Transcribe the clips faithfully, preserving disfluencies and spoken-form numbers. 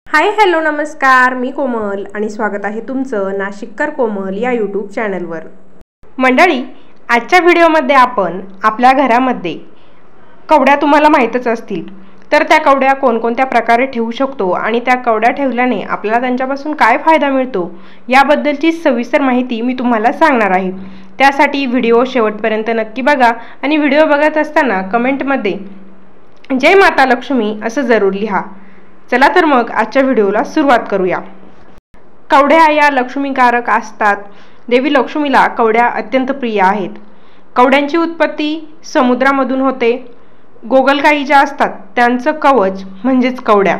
Hi hello नमस्कार, मी कोमल आणि स्वागत आहे तुमचं नाशिककर कोमल या यूट्यूब चॅनलवर। मंडळी, आजच्या व्हिडिओमध्ये आपण आपल्या घरामध्ये कवड्या तुम्हाला माहीतच असतील, तर त्या कवड्या कोणकोणत्या प्रकारे ठेवू शकतो आणि त्या कवड्या ठेवल्याने आपल्याला त्यांच्यापासून काय फायदा मिळतो याबद्दलची सविस्तर माहिती मी तुम्हाला सांगणार आहे। त्यासाठी व्हिडिओ शेवटपर्यंत नक्की बघा आणि व्हिडिओ बघत असताना कमेंटमध्ये जय माता लक्ष्मी असं जरूर लिहा। चला तर मग आजच्या व्हिडिओला सुरुवात करूया। कवड्या या लक्ष्मीकारक असतात। देवी लक्ष्मीला कवड्या अत्यंत प्रिय आहेत। कवड्यांची उत्पत्ती समुद्रामधून होते। गोगलगायी ज्या असतात त्यांचं कवच म्हणजेच कवड्या।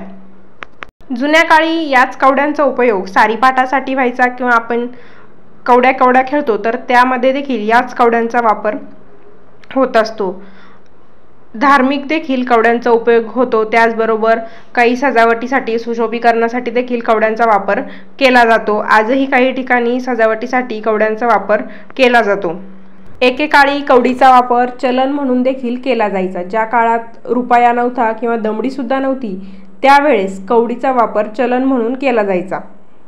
जुन्या काळी याच कवड्यांचा उपयोग सारीपाटासाठी व्हायचा किंवा आपण कवड्या कवड्या खेळतो तर त्यामध्ये देखील याच कवड्यांचा वापर होत असतो। धार्मिक देखील कवड्यांचा उपयोग होतो। त्याचबरोबर काही सजावटीसाठी सुशोभीकरणासाठी देखील कवड्यांचा वापर केला जातो। आजही काही ठिकाणी सजावटीसाठी कवड्यांचा वापर केला जातो। एकेकाळी कवडीचा वापर चलन म्हणून देखील केला जायचा। ज्या काळात रुपया नव्हता किंवा दमडी सुद्धा नव्हती त्यावेळेस कवडीचा वापर चलन म्हणून केला जायचा।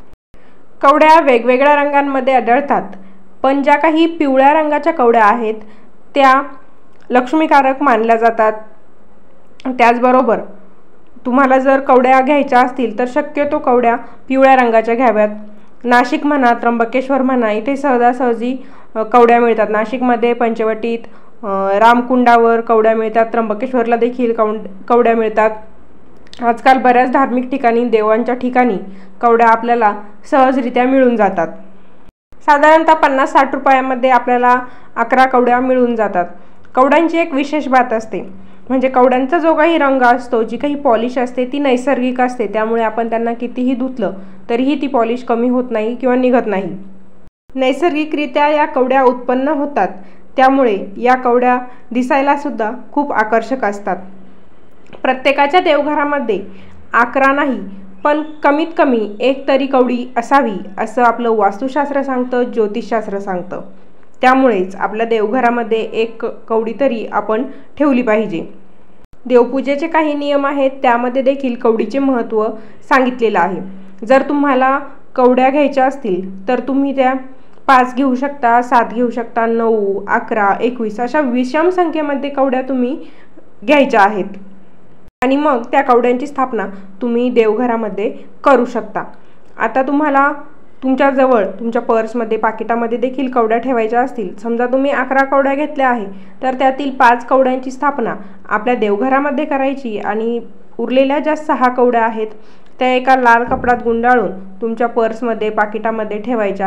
कवड्या वेगवेगळ्या रंगांमध्ये आढळतात, पण ज्या काही पिवळ्या रंगाच्या कवड्या आहेत त्या लक्ष्मीकारक मानल्या जातात। त्याचबरोबर तुम्हाला जर कवड्या घ्यायच्या असतील तर शक्यतो कवड्या पिवळ्या रंगाच्या घ्याव्यात। नाशिक म्हणा, त्र्यंबकेश्वर म्हणा, इथे सहजासहजी कवड्या मिळतात। नाशिकमध्ये पंचवटीत रामकुंडावर कवड्या मिळतात, त्र्यंबकेश्वरला देखील कवड कवड्या मिळतात। आजकाल बऱ्याच धार्मिक ठिकाणी, देवांच्या ठिकाणी कवड्या आपल्याला सहजरित्या मिळून जातात। साधारणतः पन्नास साठ रुपयामध्ये आपल्याला अकरा कवड्या मिळून जातात। कवड्यांची एक विशेष बात असते, म्हणजे कवड्यांचा जो काही रंग असतो, जी काही पॉलिश असते ती नैसर्गिक असते। त्यामुळे आपण त्यांना कितीही धुतलं तरीही ती पॉलिश कमी होत नाही किंवा निघत नाही। नैसर्गिकरित्या या कवड्या उत्पन्न होतात, त्यामुळे या कवड्या दिसायला सुद्धा खूप आकर्षक असतात। प्रत्येकाच्या देवघरामध्ये अकरा नाही पण कमीत कमी एक तरी कवडी असावी असं आपलं वास्तुशास्त्र सांगतं, ज्योतिषशास्त्र सांगतं। त्यामुळेच आपल्या देवघरामध्ये एक कवडी तरी आपण ठेवली पाहिजे। देवपूजेचे काही नियम आहेत, त्यामध्ये देखील कवडीचे महत्त्व सांगितलेलं आहे। जर तुम्हाला कवड्या घ्यायच्या असतील तर तुम्ही त्या पाच घेऊ शकता, सात घेऊ शकता, नऊ, अकरा, एकवीस अशा विषम संख्येमध्ये कवड्या तुम्ही घ्यायच्या आहेत आणि मग त्या कवड्यांची स्थापना तुम्ही देवघरामध्ये करू शकता। आता तुम्हाला तुमच्याजवळ तुमच्या पर्समध्ये, पाकिटामध्ये देखील कवड्या ठेवायच्या असतील, समजा तुम्ही अकरा कवड्या घेतल्या आहे तर त्यातील पाच कवड्यांची स्थापना आपल्या देवघरामध्ये करायची आणि उरलेल्या ज्या सहा कवड्या आहेत त्या एका लाल कपड्यात गुंडाळून तुमच्या पर्समध्ये, पाकिटामध्ये ठेवायच्या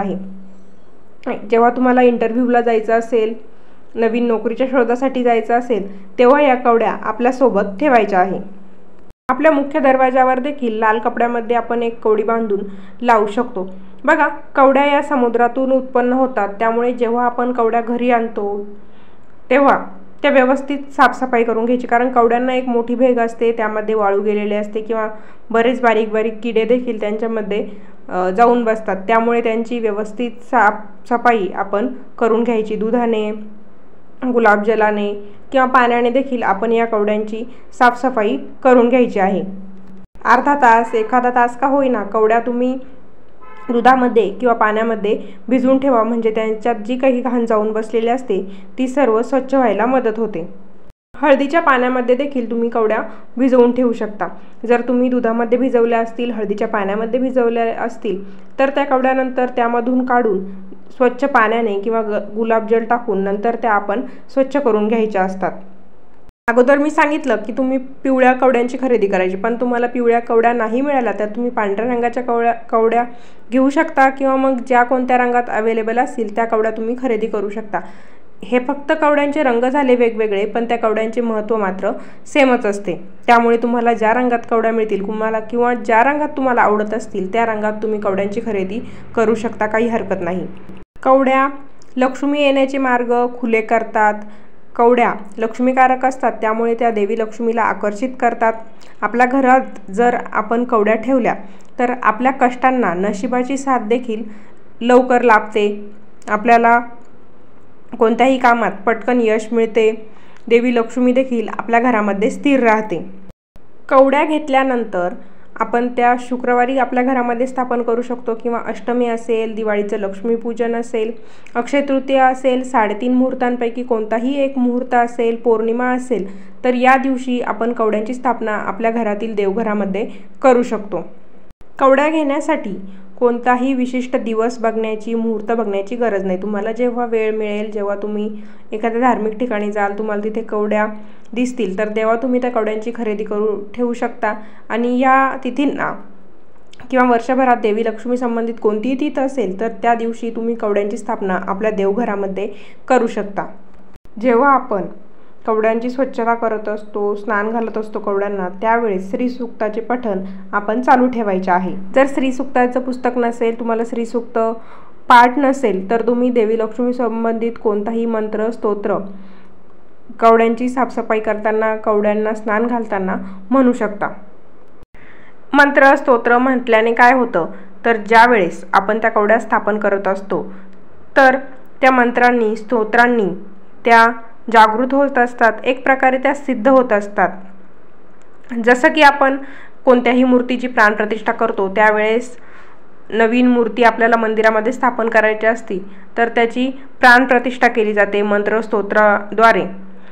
आहे। जेव्हा तुम्हाला इंटरव्ह्यूला जायचं असेल, नवीन नोकरीच्या शोधासाठी जायचं असेल तेव्हा या कवड्या आपल्यासोबत ठेवायच्या आहे। आपल्या मुख्य दरवाजावर देखील लाल कपड्यामध्ये आपण एक कवडी बांधून लावू शकतो। बघा, कवड्या या समुद्रातून उत्पन्न होतात, त्यामुळे जेव्हा आपण कवड्या घरी आणतो तेव्हा त्या व्यवस्थित साफसफाई करून घ्यायची, कारण कवड्यांना एक मोठी भेग असते, त्यामध्ये वाळू गेलेले असते किंवा बरेच बारीक बारीक किडे देखील त्यांच्यामध्ये जाऊन बसतात। त्यामुळे त्यांची व्यवस्थित साफसफाई आपण करून घ्यायची। दुधाने, गुलाबजलाने किंवा पाण्याने देखील आपण या कवड्यांची साफसफाई करून घ्यायची आहे। अर्धा तास, एखादा तास का होईना कवड्या तुम्ही दुधामध्ये किंवा पाण्यामध्ये भिजवून ठेवा, म्हणजे त्यांच्यात जी काही घाण जाऊन बसलेली असते ती सर्व स्वच्छ व्हायला मदत होते। हळदीच्या पाण्यामध्ये देखील तुम्ही कवड्या भिजवून ठेवू शकता। जर तुम्ही दुधामध्ये भिजवल्या असतील, हळदीच्या पाण्यामध्ये भिजवल्या असतील तर त्या कवड्यानंतर त्यामधून काढून स्वच्छ पाण्याने किंवा गुलाबजल टाकून नंतर त्या आपण स्वच्छ करून घ्यायच्या असतात। अगोदर मी सांगितलं की तुम्ही पिवळ्या कवड्यांची खरेदी करायची, पण तुम्हाला पिवळ्या कवड्या नाही मिळाल्या तर तुम्ही पांढऱ्या रंगाच्या कवड्या कवड्या घेऊ शकता किंवा मग ज्या कोणत्या रंगात अवेलेबल असतील त्या कवड्या तुम्ही खरेदी करू शकता। हे फक्त कवड्यांचे रंग झाले वेगवेगळे, पण त्या कवड्यांचे महत्त्व मात्र सेमच असते। त्यामुळे तुम्हाला ज्या रंगात कवड्या मिळतील तुम्हाला किंवा ज्या रंगात तुम्हाला आवडत असतील त्या रंगात तुम्ही कवड्यांची खरेदी करू शकता, काही हरकत नाही। कवड्या लक्ष्मी येण्याचे मार्ग खुले करतात। कवड्या लक्ष्मीकारक असतात, त्यामुळे त्या देवी लक्ष्मीला आकर्षित करतात। आपल्या घरात जर आपण कवड्या ठेवल्या तर आपल्या कष्टांना नशिबाची साथ देखील लवकर लाभते। आपल्याला कोणत्याही कामात पटकन यश मिळते। देवी लक्ष्मी देखील आपल्या घरामध्ये स्थिर राहते। कवड्या घेतल्यानंतर आपण त्या शुक्रवारी आपल्या घरामध्ये स्थापन करू शकतो, किंवा अष्टमी असेल, दिवाळीचं लक्ष्मीपूजन असेल, अक्षय तृतीया असेल, साडेतीन मुहूर्तांपैकी कोणताही एक मुहूर्त असेल, पौर्णिमा असेल, तर या दिवशी आपण कवड्यांची स्थापना आपल्या घरातील देवघरामध्ये करू शकतो. कवड्या घेण्यासाठी कोणताही विशिष्ट दिवस बघण्याची, मुहूर्त बघण्याची गरज नाही. तुम्हाला जेव्हा वेळ मिळेल, जेव्हा तुम्ही एखाद्या धार्मिक ठिकाणी जाल, तुम्हाला तिथे कवड्या दिसतील, तर तेव्हा तुम्ही त्या कवड्यांची खरेदी करू ठेवू शकता. आणि या तिथींना किंवा वर्षभरात देवी लक्ष्मी संबंधित कोणतीही तिथी असेल, तर त्या दिवशी तुम्ही कवड्यांची स्थापना आपल्या देवघरामध्ये करू शकता. जेव्हा आपण कवड्यांची स्वच्छता करत असतो, स्नान घालत असतो कवड्यांना, त्यावेळेस श्रीसूक्ताचे पठण आपण चालू ठेवायचे आहे. जर श्रीसूक्ताचं पुस्तक नसेल, तुम्हाला श्रीसूक्त पाठ नसेल, तर तुम्ही देवी लक्ष्मी संबंधित कोणताही मंत्र, स्तोत्र कवड्यांची साफसफाई करताना, कवड्यांना स्नान घालताना म्हणू शकता. मंत्र, स्तोत्र म्हटल्याने काय होतं, तर ज्या वेळेस आपण त्या कवड्या स्थापन करत असतो, तर त्या मंत्रांनी, स्तोत्रांनी त्या जागृत होत असतात, एक प्रकारे त्या सिद्ध होत असतात. जसं की आपण कोणत्याही मूर्तीची प्राणप्रतिष्ठा करतो, त्यावेळेस नवीन मूर्ती आपल्याला मंदिरामध्ये स्थापन करायची असती, तर त्याची प्राणप्रतिष्ठा केली जाते. मंत्र, स्तोत्राद्वारे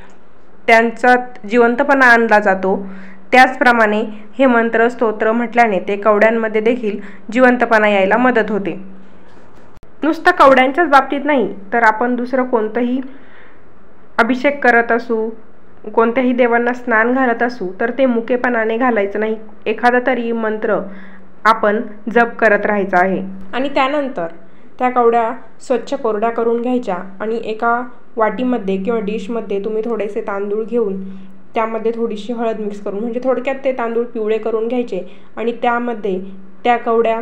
त्यांचा जिवंतपणा आणला जातो. त्याचप्रमाणे हे मंत्र, स्तोत्र म्हटल्याने ते कवड्यांमध्ये देखील जिवंतपणा यायला मदत होते. नुसतं कवड्यांच्याच बाबतीत नाही, तर आपण दुसरं कोणतंही अभिषेक करत असू, कोणत्याही देवांना स्नान घालत असू, तर ते मुकेपणाने घालायचं नाही. एखादा तरी मंत्र आपण जप करत राहायचा आहे. आणि त्यानंतर त्या कवड्या स्वच्छ कोरड्या करून घ्यायच्या आणि एका वाटीमध्ये किंवा डिशमध्ये तुम्ही थोडेसे तांदूळ घेऊन त्यामध्ये थोडीशी हळद मिक्स करून, म्हणजे थोडक्यात ते तांदूळ पिवळे करून घ्यायचे आणि त्यामध्ये त्या कवड्या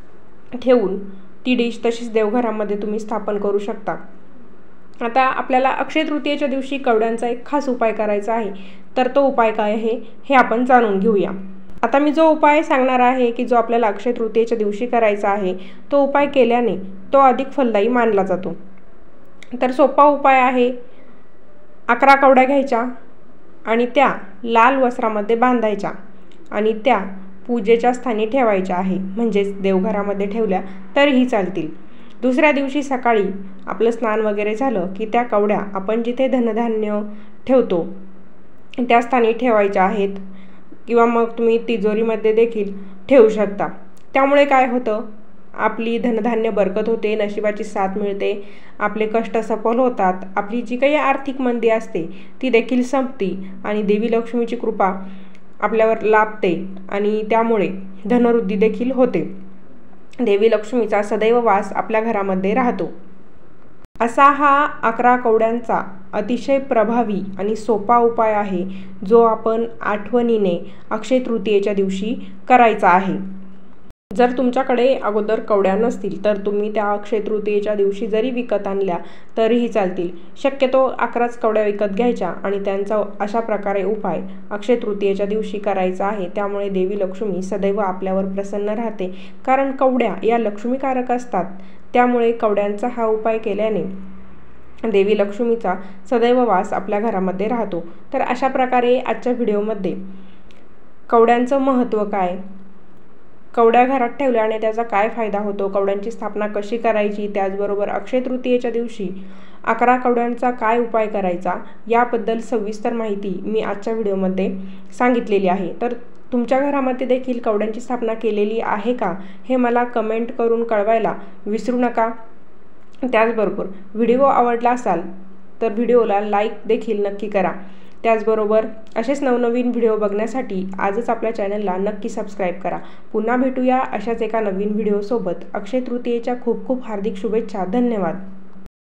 ठेवून ती डिश तशीच देवघरामध्ये तुम्ही स्थापन करू शकता. आता आपल्याला अक्षय तृतीयेच्या दिवशी कवड्यांचा एक खास उपाय करायचा आहे, तर तो उपाय काय आहे हे आपण जाणून घेऊया. आता मी जो उपाय सांगणार आहे, की जो आपल्याला अक्षय तृतीयेच्या दिवशी करायचा आहे, तो उपाय केल्याने तो अधिक फलदायी मानला जातो. तर सोपा उपाय आहे. अकरा कवड्या घ्यायच्या आणि त्या लाल वस्त्रामध्ये बांधायच्या आणि त्या पूजेच्या स्थानी ठेवायच्या आहे, म्हणजेच देवघरामध्ये ठेवल्या तरीही चालतील. दुसऱ्या दिवशी सकाळी आपलं स्नान वगैरे झालं की त्या कवड्या आपण जिथे धनधान्य ठेवतो त्या स्थानी ठेवायच्या आहेत, किंवा मग तुम्ही तिजोरीमध्ये देखील ठेवू शकता. त्यामुळे काय होतं, आपली धनधान्य बरकत होते, नशिबाची साथ मिळते, आपले कष्ट सफल होतात, आपली जी काही आर्थिक मंदी असते ती देखील संपते आणि देवी लक्ष्मीची कृपा आपल्यावर लाभते आणि त्यामुळे धनवृद्धी देखील होते. देवी लक्ष्मीचा सदैव वास आपल्या घरामध्ये राहतो. असा हा अकरा कवड्यांचा अतिशय प्रभावी आणि सोपा उपाय आहे, जो आपण आठवणीने अक्षय तृतीयेच्या दिवशी करायचा आहे. जर तुमच्याकडे अगोदर कवड्या नसतील, तर तुम्ही त्या अक्षय तृतीयेच्या दिवशी जरी विकत आणल्या तरीही चालतील. शक्यतो अकराच कवड्या विकत घ्यायच्या आणि त्यांचा अशा प्रकारे उपाय अक्षय तृतीयेच्या दिवशी करायचा आहे. त्यामुळे देवी लक्ष्मी सदैव आपल्यावर प्रसन्न राहते, कारण कवड्या या लक्ष्मीकारक असतात. त्यामुळे कवड्यांचा हा उपाय केल्याने देवी लक्ष्मीचा सदैव वास आपल्या घरामध्ये राहतो. तर अशा प्रकारे आजच्या व्हिडिओमध्ये कवड्यांचं महत्त्व काय, कवड्या घरात ठेवल्याने त्याचा काय फायदा होतो, कवड्यांची स्थापना कशी करायची, त्याचबरोबर अक्षय तृतीयेच्या दिवशी अकरा कवड्यांचा काय उपाय करायचा, याबद्दल सविस्तर माहिती मी आजच्या व्हिडिओमध्ये सांगितलेली आहे. तर तुमच्या घरामध्ये देखील कवड्यांची स्थापना केलेली आहे का, हे मला कमेंट करून कळवायला विसरू नका. त्याचबरोबर व्हिडिओ आवडला असाल तर व्हिडिओला लाईक देखील नक्की करा. त्याचबरोबर असेच नवनवीन व्हिडिओ बघण्यासाठी आजच आपल्या चॅनलला नक्की सबस्क्राईब करा. पुन्हा भेटूया अशाच एका नवीन व्हिडिओसोबत. अक्षय तृतीयेच्या खूप खूप हार्दिक शुभेच्छा. धन्यवाद.